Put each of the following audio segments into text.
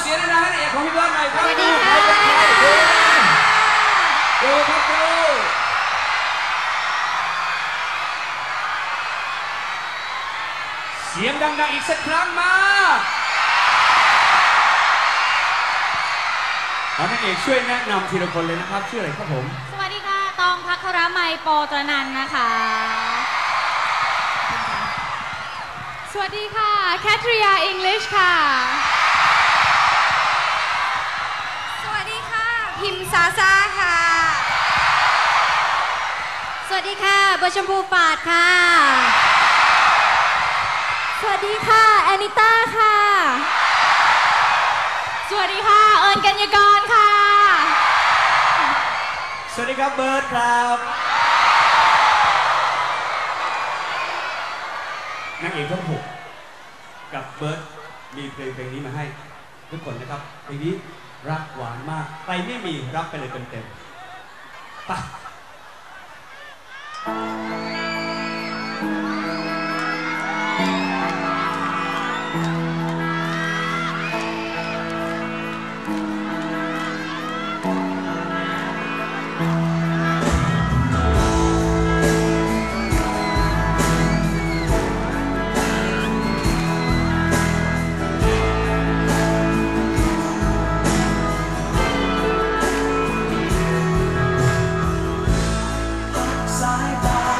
เสียงนะฮะเอกของพี่เบิร์ดหน่อยครับสวัสดีค่ะดูครับดูเสียงดังๆอีกสักครั้งมาเอานักเอกช่วยแนะนำทีละคนเลยนะครับชื่ออะไรครับผมสวัสดีค่ะตองภัครมัยโปตรนันท์นะคะสวัสดีค่ะแคทริยาอังกฤษค่ะสวัสดีค่ะพิมซาซาค่ะสวัสดีค่ะบัวชมพูฝาดค่ะสวัสดีค่ะแอนิต้าค่ะสวัสดีค่ะเอิญกัญญากรค่ะสวัสดีครับเบิร์ดครับนางเอกทั้ง6กับเบิร์ดมีเพลงนี้มาให้ทุกคนนะครับเพลงนี้รักหวานมากใครไม่มีรับไปเลยเต็มๆไปสายตา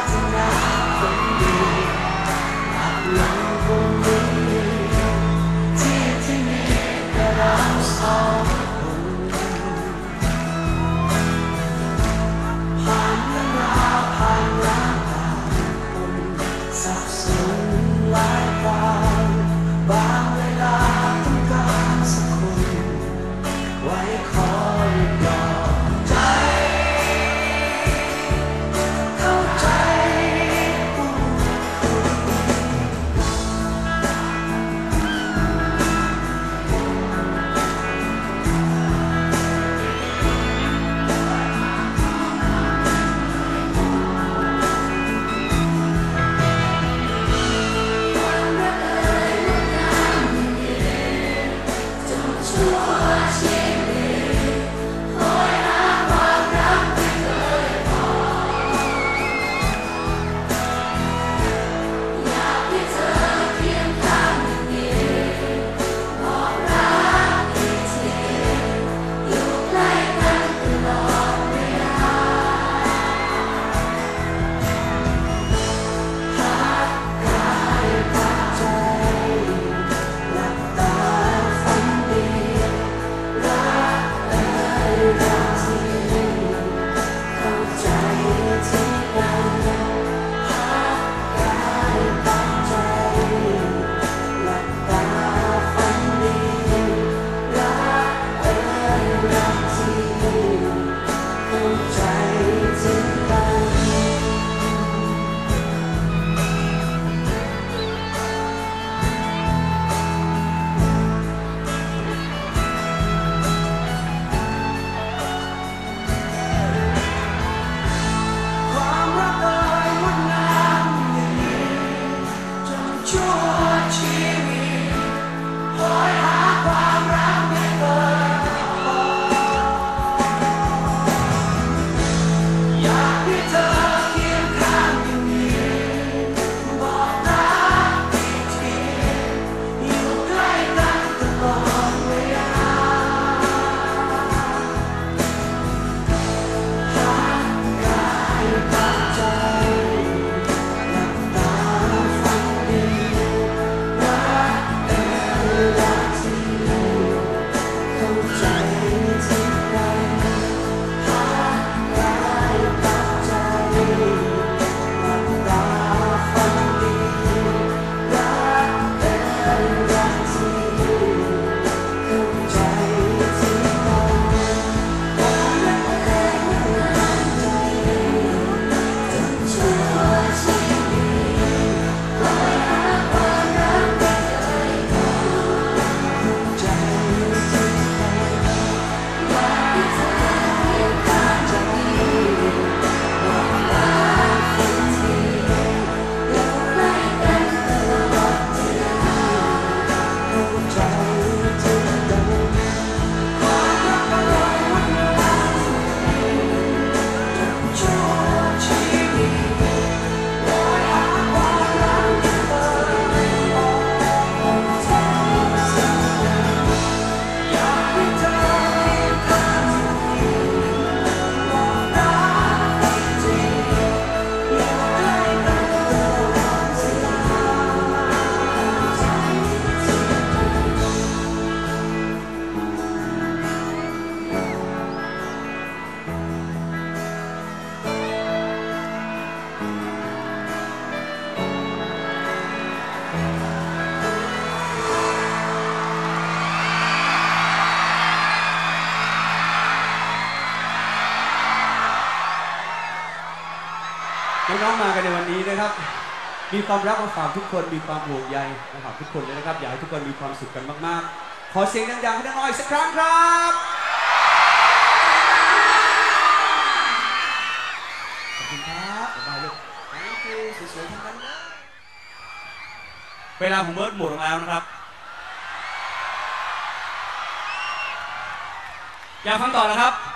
น้องๆมากันในวันนี้นะครับมีความรักมาฝากทุกคนมีความห่วงใยมาฝากทุกคนเลยนะครับอยากให้ทุกคนมีความสุขกันมากๆขอเสียงดังๆให้น้องๆอีกสักครั้งครับขอบคุณครับบ๊ายบายลูก thank you สวยๆทั้งนั้นเลยเวลาของเบิร์ดหมดลงแล้วนะครับอยากฟังต่อแล้วครับ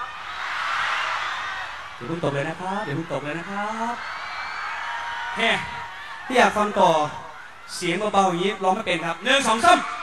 เดี๋ยวเพิ่งตกเลยนะครับเดี๋ยวเพิ่งตกเลยนะครับแฮ่ที่อยากฟังต่อเสียงเบาๆอย่างนี้ร้องไม่เป็นครับ1 2 3